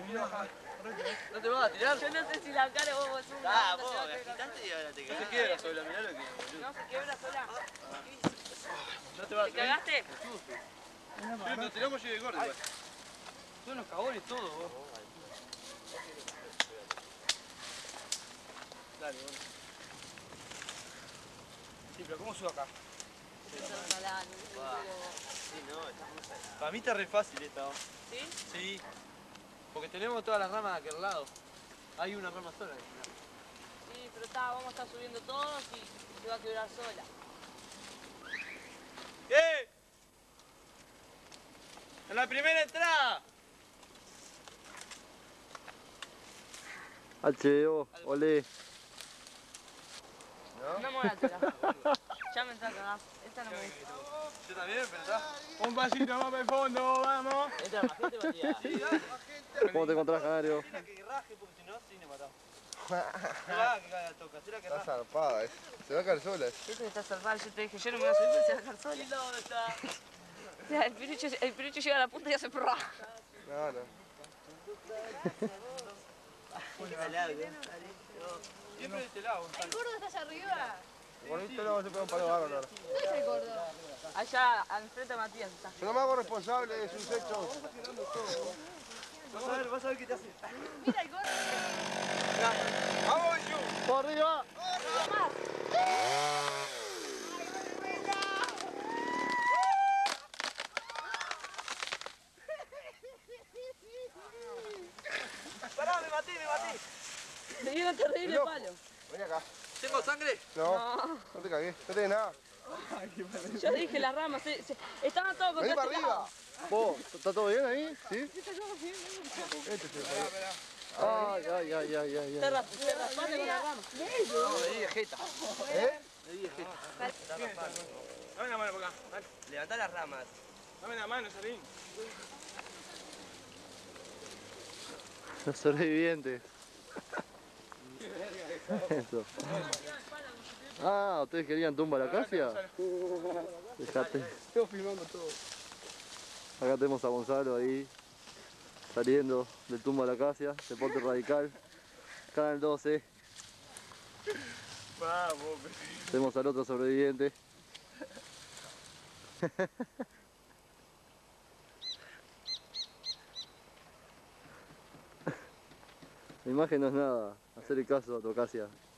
¿No te vas a tirar? Yo no sé si la cara vos es una. Ah, vos, la agitaste y ahora te No quedaste. se quiebra sola, mirá lo que es, boludo. No se quiebra sola. No te vas a ¿Te cagaste? Sí, pero tiramos y de gordo igual. Son unos cagones todos vos. Dale, vos. Sí, pero ¿cómo subo acá? Sí, no, está muy salado. Para mí está re fácil esta, ¿no? ¿Sí? Sí. Porque tenemos todas las ramas de aquel lado. Hay una rama sola. Sí, pero vamos a estar subiendo todos y se va a quebrar sola. ¡Eh! ¡En la primera entrada! HBO, olé. No me voy a tirar. Ya me está cagando. Esta no me gusta. Yo también, pensás. Un pasito más para el fondo, vamos. Entra más gente, Matías. Sí, dale. ¿Cómo te encontrás, Canario? Tira que raje, porque si no, sí me matamos. No la hagas que caiga toca, tira que Está raje. zarpada, se va a caer sola. Este está salvado. Yo te dije, yo no me voy a subir, pero se va a dejar sola. ¿Dónde está? O sea, el pirucho llega a la punta y hace prrra. No, no. Muy salado, Siempre de este lado. ¿El gordo está allá arriba? Bonito no, se pega un palo bárbaro ahora. ¿Dónde está el gordo? Allá, al frente de Matías está. Yo no me hago responsable de sus hechos. Vas a ver qué te hace. Mira el gordo. ¡Vamos, Yu! ¡Por arriba! Pará, me maté. Le dio un terrible palo. Vení acá. ¿Tengo sangre? No, no te cagué, no tenés nada. Yo dije las ramas, estaban todos contra Vení para este lado. arriba. ¿Vos? ¿Está todo bien ahí? ¿Sí? Este se Ay, ay, ay, ay, ay. Te raspaste con la rama. No, me di de jeta. ¿Eh? Me di de jeta. Dame la mano por acá. Dale. Levantá las ramas. Dame la mano, Sarín. Los sobrevivientes. Eso. Ah, ¿ustedes querían tumba a la acacia? Dejate. Estoy filmando todo. Acá tenemos a Gonzalo ahí, saliendo del tumba a la acacia, deporte radical. Canal 12. Vamos, Tenemos al otro sobreviviente. La imagen no es nada, hacerle caso a tu acacia.